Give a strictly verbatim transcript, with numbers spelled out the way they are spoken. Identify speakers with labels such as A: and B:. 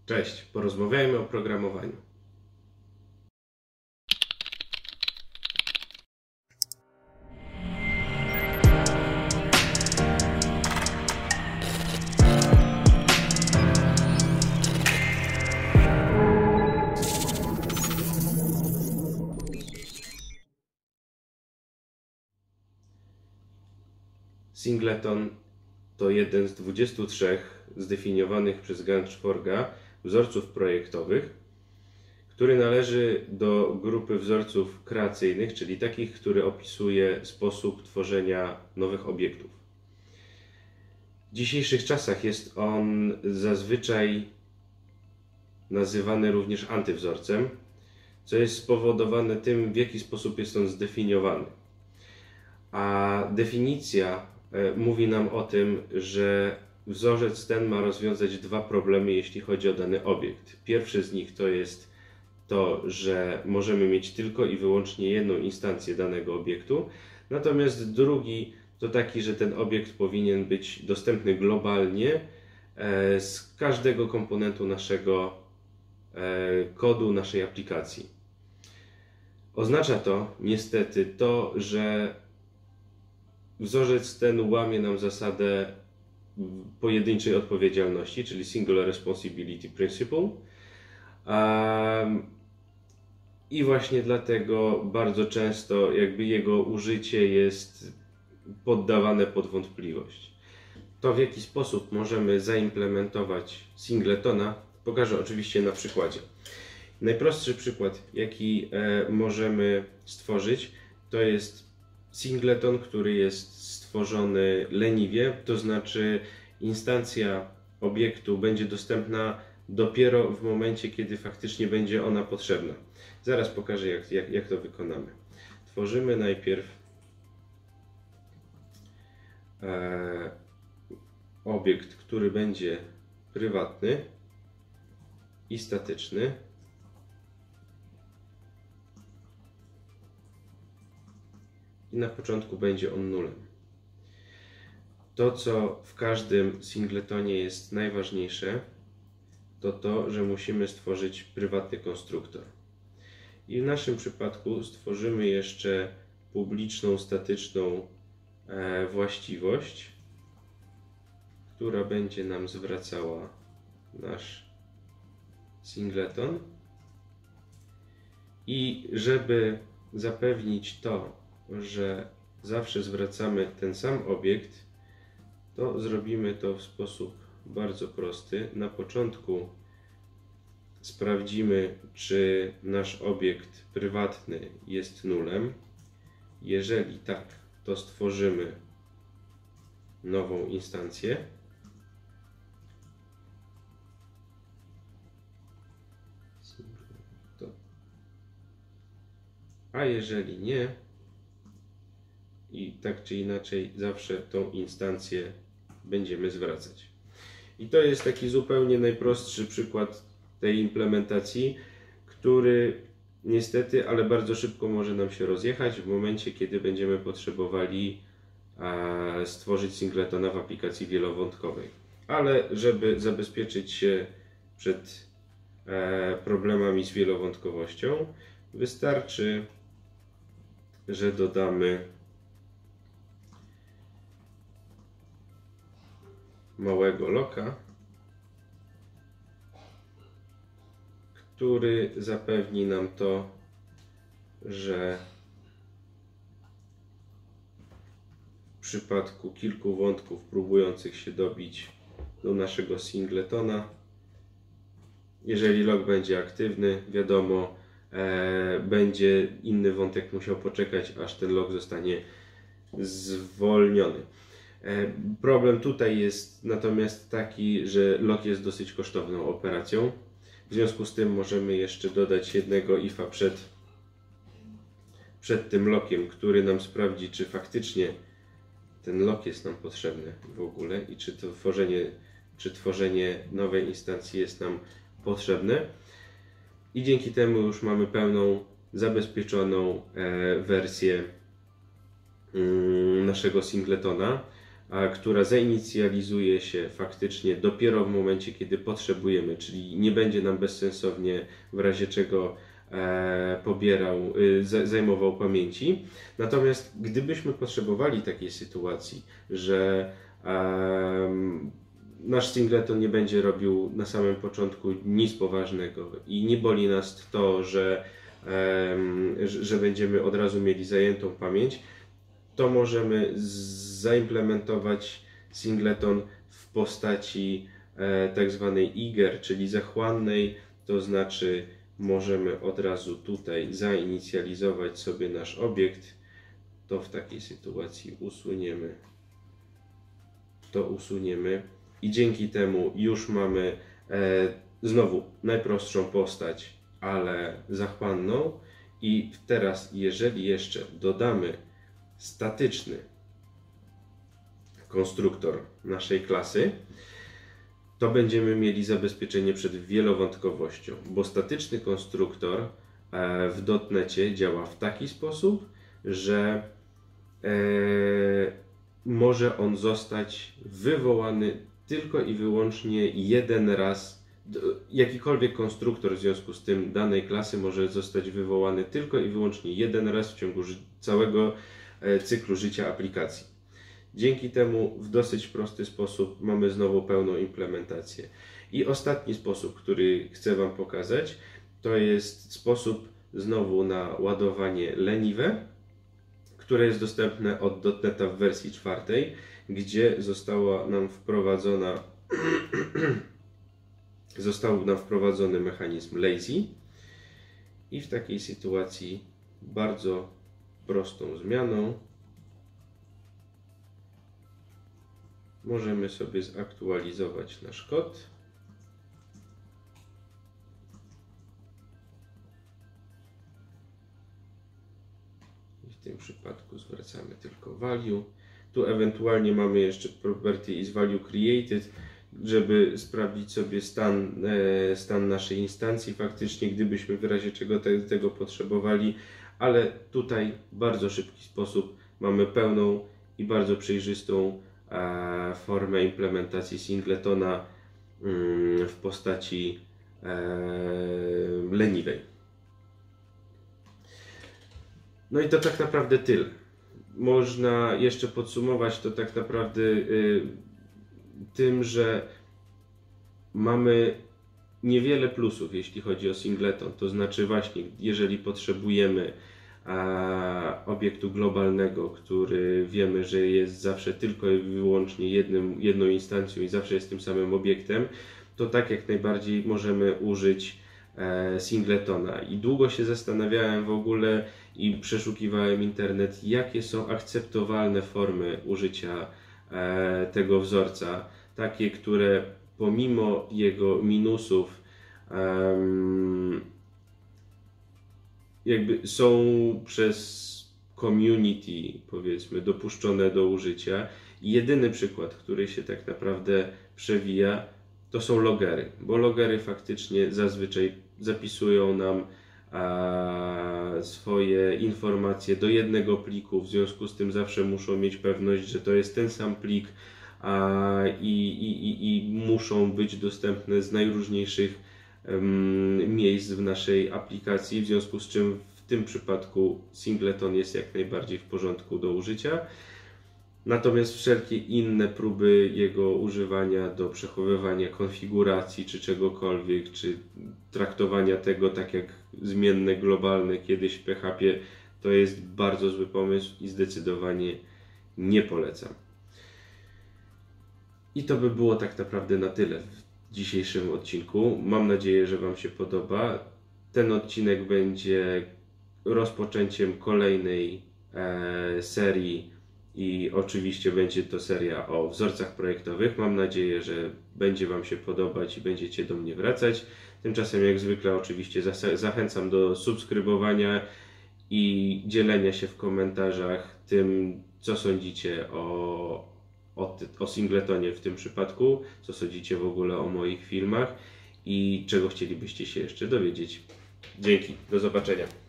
A: Cześć, porozmawiajmy o programowaniu. Singleton to jeden z dwudziestu trzech zdefiniowanych przez Ganchforga wzorców projektowych, który należy do grupy wzorców kreacyjnych, czyli takich, które opisuje sposób tworzenia nowych obiektów. W dzisiejszych czasach jest on zazwyczaj nazywany również antywzorcem, co jest spowodowane tym, w jaki sposób jest on zdefiniowany. A definicja mówi nam o tym, że wzorzec ten ma rozwiązać dwa problemy, jeśli chodzi o dany obiekt. Pierwszy z nich to jest to, że możemy mieć tylko i wyłącznie jedną instancję danego obiektu, natomiast drugi to taki, że ten obiekt powinien być dostępny globalnie z każdego komponentu naszego kodu, naszej aplikacji. Oznacza to niestety to, że wzorzec ten łamie nam zasadę pojedynczej odpowiedzialności, czyli Singular Responsibility Principle. Um, I właśnie dlatego bardzo często jakby jego użycie jest poddawane pod wątpliwość. To, w jaki sposób możemy zaimplementować singletona, pokażę oczywiście na przykładzie. Najprostszy przykład, jaki e, możemy stworzyć, to jest singleton, który jest stworzony leniwie, to znaczy instancja obiektu będzie dostępna dopiero w momencie, kiedy faktycznie będzie ona potrzebna. Zaraz pokażę, jak, jak, jak to wykonamy. Tworzymy najpierw e, obiekt, który będzie prywatny i statyczny. I na początku będzie on nulem. To, co w każdym singletonie jest najważniejsze, to to, że musimy stworzyć prywatny konstruktor. I w naszym przypadku stworzymy jeszcze publiczną, statyczną e, właściwość, która będzie nam zwracała nasz singleton. I żeby zapewnić to, że zawsze zwracamy ten sam obiekt, to zrobimy to w sposób bardzo prosty. Na początku sprawdzimy, czy nasz obiekt prywatny jest nulem. Jeżeli tak, to stworzymy nową instancję. A jeżeli nie, i tak czy inaczej zawsze tą instancję będziemy zwracać. I to jest taki zupełnie najprostszy przykład tej implementacji, który niestety, ale bardzo szybko może nam się rozjechać w momencie, kiedy będziemy potrzebowali e, stworzyć singletona w aplikacji wielowątkowej. Ale żeby zabezpieczyć się przed e, problemami z wielowątkowością, wystarczy, że dodamy małego locka, który zapewni nam to, że w przypadku kilku wątków próbujących się dobić do naszego singletona, jeżeli lock będzie aktywny, wiadomo, e, będzie inny wątek musiał poczekać, aż ten lock zostanie zwolniony. Problem tutaj jest natomiast taki, że lock jest dosyć kosztowną operacją. W związku z tym możemy jeszcze dodać jednego ifa przed, przed tym lockiem, który nam sprawdzi, czy faktycznie ten lock jest nam potrzebny w ogóle i czy to tworzenie, czy tworzenie nowej instancji jest nam potrzebne. I dzięki temu już mamy pełną, zabezpieczoną e, wersję mm, naszego singletona. a która zainicjalizuje się faktycznie dopiero w momencie, kiedy potrzebujemy, czyli nie będzie nam bezsensownie w razie czego e, pobierał, e, zajmował pamięci. Natomiast gdybyśmy potrzebowali takiej sytuacji, że e, nasz singleton nie będzie robił na samym początku nic poważnego i nie boli nas to, że, e, że będziemy od razu mieli zajętą pamięć, to możemy zaimplementować singleton w postaci e, tak zwanej eager, czyli zachłannej, to znaczy możemy od razu tutaj zainicjalizować sobie nasz obiekt, to w takiej sytuacji usuniemy, to usuniemy i dzięki temu już mamy e, znowu najprostszą postać, ale zachłanną i teraz jeżeli jeszcze dodamy statyczny konstruktor naszej klasy, to będziemy mieli zabezpieczenie przed wielowątkowością, bo statyczny konstruktor w dotnecie działa w taki sposób, że e, może on zostać wywołany tylko i wyłącznie jeden raz. Jakikolwiek konstruktor w związku z tym danej klasy może zostać wywołany tylko i wyłącznie jeden raz w ciągu całego cyklu życia aplikacji. Dzięki temu w dosyć prosty sposób mamy znowu pełną implementację. I ostatni sposób, który chcę Wam pokazać, to jest sposób znowu na ładowanie leniwe, które jest dostępne od dotneta w wersji czwartej, gdzie została nam wprowadzona został nam wprowadzony mechanizm lazy i w takiej sytuacji bardzo prostą zmianą możemy sobie zaktualizować nasz kod. I w tym przypadku zwracamy tylko value. Tu ewentualnie mamy jeszcze property is value created, żeby sprawdzić sobie stan, e, stan naszej instancji faktycznie, gdybyśmy w razie czego te, tego potrzebowali, ale tutaj w bardzo szybki sposób mamy pełną i bardzo przejrzystą e, formę implementacji singletona mm, w postaci e, leniwej. No i to tak naprawdę tyle. Można jeszcze podsumować to tak naprawdę y, tym, że mamy niewiele plusów, jeśli chodzi o singleton. To znaczy właśnie, jeżeli potrzebujemy a, obiektu globalnego, który wiemy, że jest zawsze tylko i wyłącznie jednym, jedną instancją i zawsze jest tym samym obiektem, to tak jak najbardziej możemy użyć e, singletona. I długo się zastanawiałem w ogóle i przeszukiwałem internet, jakie są akceptowalne formy użycia e, tego wzorca. Takie, które pomimo jego minusów um, jakby są przez community, powiedzmy, dopuszczone do użycia. I jedyny przykład, który się tak naprawdę przewija, to są logery, bo logery faktycznie zazwyczaj zapisują nam a, swoje informacje do jednego pliku, w związku z tym zawsze muszą mieć pewność, że to jest ten sam plik, a, i, i, i muszą być dostępne z najróżniejszych um, miejsc w naszej aplikacji, w związku z czym w tym przypadku singleton jest jak najbardziej w porządku do użycia. Natomiast wszelkie inne próby jego używania do przechowywania konfiguracji czy czegokolwiek, czy traktowania tego tak jak zmienne globalne kiedyś w P H P, to jest bardzo zły pomysł i zdecydowanie nie polecam. I to by było tak naprawdę na tyle w dzisiejszym odcinku. Mam nadzieję, że Wam się podoba. Ten odcinek będzie rozpoczęciem kolejnej e, serii i oczywiście będzie to seria o wzorcach projektowych. Mam nadzieję, że będzie Wam się podobać i będziecie do mnie wracać. Tymczasem jak zwykle oczywiście zachęcam do subskrybowania i dzielenia się w komentarzach tym, co sądzicie o O, o singletonie w tym przypadku, co sądzicie w ogóle o moich filmach i czego chcielibyście się jeszcze dowiedzieć. Dzięki, do zobaczenia.